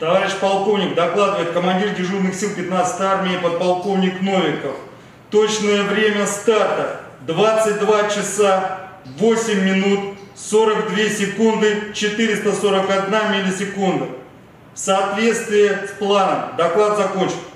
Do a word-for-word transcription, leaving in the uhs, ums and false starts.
Товарищ полковник, докладывает командир дежурных сил пятнадцатой армии подполковник Новиков. Точное время старта двадцать два часа восемь минут сорок две секунды четыреста сорок одна миллисекунда. В соответствии с планом. Доклад закончен.